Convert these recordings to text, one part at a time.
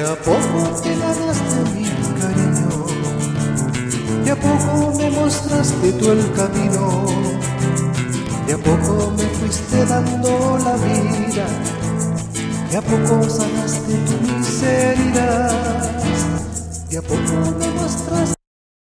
a poco te ganaste mi cariño, de a poco me mostraste tú el camino, de a poco me fuiste dando la vida, de a poco sanaste tu miseria, de a poco me mostraste.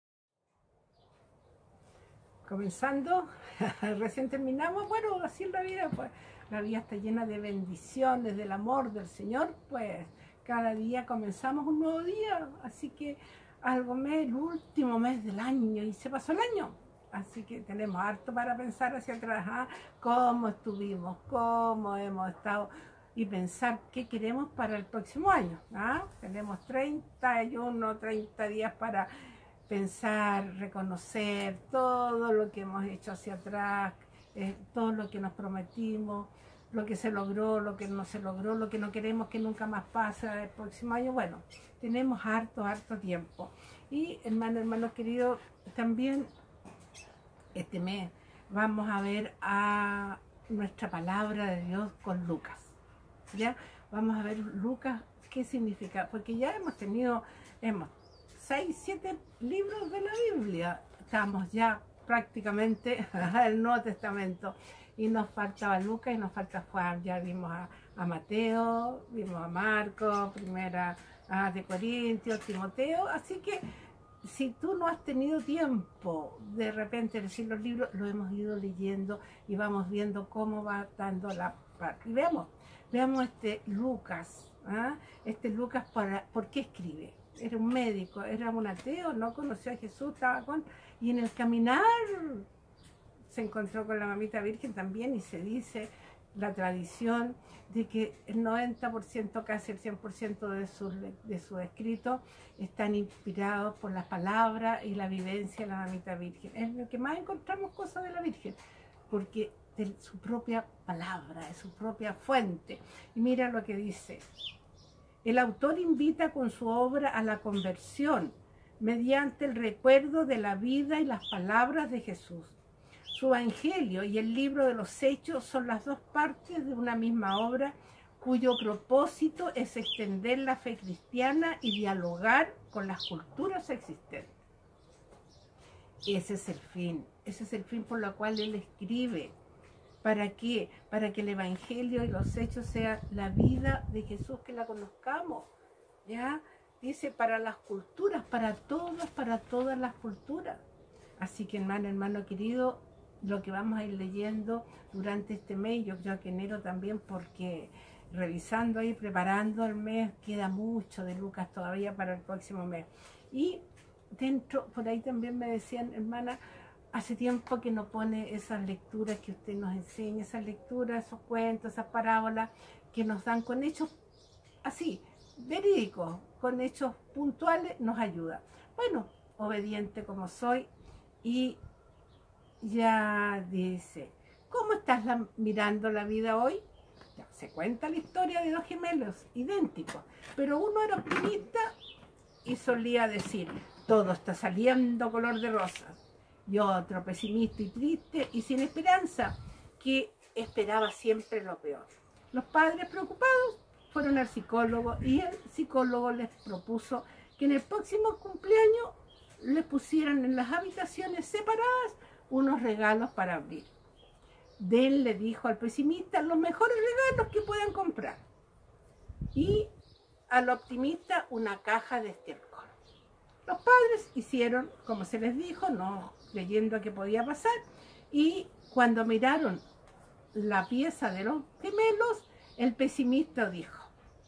Comenzando, recién terminamos, bueno, así es la vida, pues la vida está llena de bendiciones, del amor del Señor, pues cada día comenzamos un nuevo día, así que algo mes, el último mes del año, y se pasó el año, así que tenemos harto para pensar hacia atrás, cómo estuvimos, cómo hemos estado, y pensar qué queremos para el próximo año, tenemos 30 días para pensar, reconocer todo lo que hemos hecho hacia atrás, todo lo que nos prometimos, lo que se logró, lo que no se logró, lo que no queremos que nunca más pase el próximo año. Bueno, tenemos harto tiempo. Y hermanos queridos, también este mes vamos a ver a nuestra palabra de Dios con Lucas. ¿Ya? Vamos a ver Lucas, qué significa, porque ya hemos 6, 7 libros de la Biblia, estamos ya prácticamente el Nuevo Testamento, y nos faltaba Lucas y nos falta Juan. Ya vimos a Mateo, vimos a Marcos, primera de Corintios, Timoteo, así que si tú no has tenido tiempo de repente decir los libros, lo hemos ido leyendo y vamos viendo cómo va dando la parte. Y veamos este Lucas, ¿por qué escribe? Era un médico, era un ateo, no conoció a Jesús, y en el caminar se encontró con la mamita virgen también, y se dice la tradición de que el 90%, casi el 100% de sus escritos están inspirados por las palabras y la vivencia de la mamita virgen. Es lo que más encontramos cosas de la Virgen, porque de su propia palabra, de su propia fuente. Y mira lo que dice. El autor invita con su obra a la conversión mediante el recuerdo de la vida y las palabras de Jesús. Su Evangelio y el libro de los Hechos son las dos partes de una misma obra cuyo propósito es extender la fe cristiana y dialogar con las culturas existentes. Ese es el fin por el cual él escribe. ¿Para qué? Para que el Evangelio y los Hechos sean la vida de Jesús, que la conozcamos, ¿ya? Dice, para las culturas, para todas las culturas. Así que hermano querido, lo que vamos a ir leyendo durante este mes, yo creo que enero también, porque revisando y preparando el mes, queda mucho de Lucas todavía para el próximo mes. Y dentro, por ahí también me decían, hermana, hace tiempo que no pone esas lecturas que usted nos enseña, esas lecturas, esos cuentos, esas parábolas que nos dan con hechos así, verídicos, con hechos puntuales, nos ayuda. Bueno, obediente como soy, y ya dice, ¿cómo estás mirando la vida hoy? Ya, se cuenta la historia de dos gemelos idénticos, pero uno era optimista y solía decir, todo está saliendo color de rosa. Y otro pesimista y triste y sin esperanza, que esperaba siempre lo peor. Los padres preocupados fueron al psicólogo, y el psicólogo les propuso que en el próximo cumpleaños les pusieran en las habitaciones separadas unos regalos para abrir. Él le dijo al pesimista los mejores regalos que puedan comprar, y al optimista una caja de estiércol. Los padres hicieron como se les dijo, no creyendo que podía pasar, y cuando miraron la pieza de los gemelos, el pesimista dijo,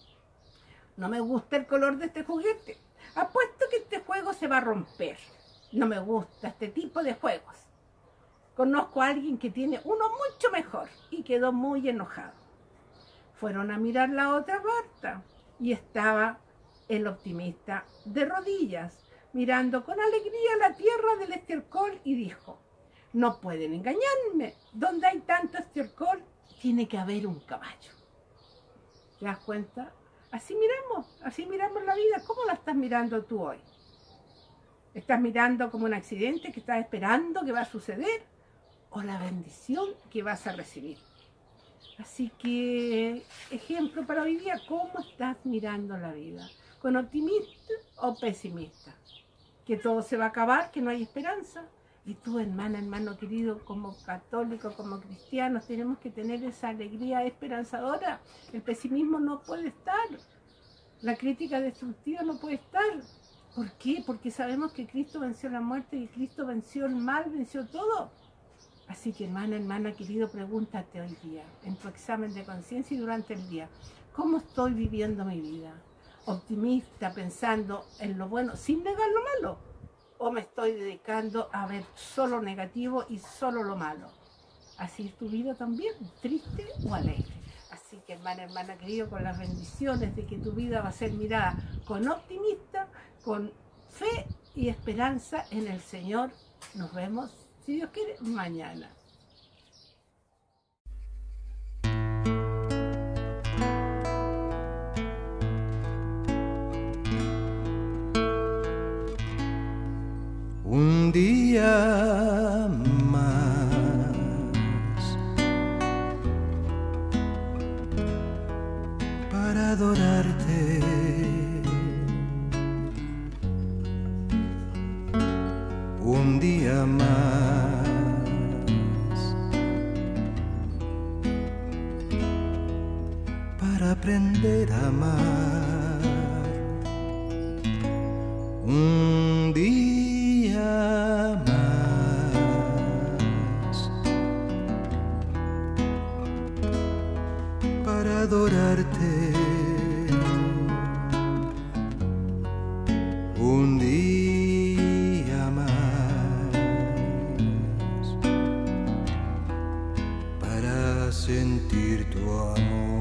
no me gusta el color de este juguete, apuesto que este juego se va a romper, no me gusta este tipo de juegos, conozco a alguien que tiene uno mucho mejor, y quedó muy enojado. Fueron a mirar la otra puerta y estaba el optimista de rodillas, mirando con alegría la tierra del estiércol, y dijo, no pueden engañarme, donde hay tanto estiércol tiene que haber un caballo. ¿Te das cuenta? Así miramos la vida. ¿Cómo la estás mirando tú hoy? ¿Estás mirando como un accidente que estás esperando que va a suceder, o la bendición que vas a recibir? Así que, ejemplo para hoy día, ¿cómo estás mirando la vida? con optimista o pesimista, que todo se va a acabar, que no hay esperanza. Y tú, hermano querido, como católicos, como cristianos, tenemos que tener esa alegría esperanzadora. El pesimismo no puede estar, la crítica destructiva no puede estar. ¿Por qué? Porque sabemos que Cristo venció la muerte y Cristo venció el mal, venció todo. Así que, hermana querido, pregúntate hoy día, en tu examen de conciencia y durante el día, ¿cómo estoy viviendo mi vida? ¿Optimista, pensando en lo bueno, sin negar lo malo? ¿O me estoy dedicando a ver solo lo negativo y solo lo malo? Así es tu vida también, triste o alegre. Así que, hermana querido, con las bendiciones de que tu vida va a ser mirada con optimista, con fe y esperanza en el Señor. Nos vemos, si Dios quiere, mañana. Un día más para adorarte, un día más para aprender a amar, un día más para adorarte, un día más para sentir tu amor.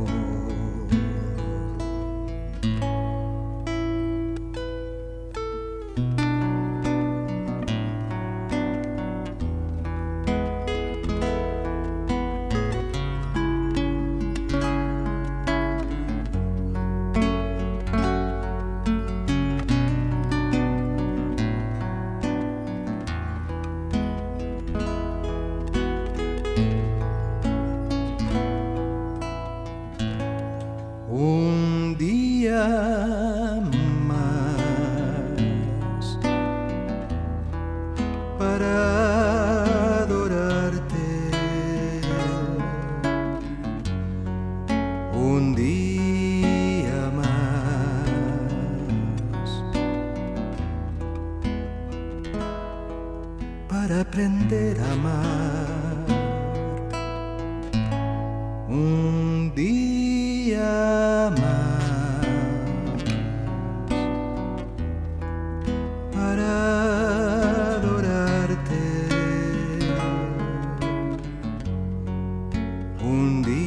Un día más para adorarte, un día más para aprender a amar, un día más para adorarte, un día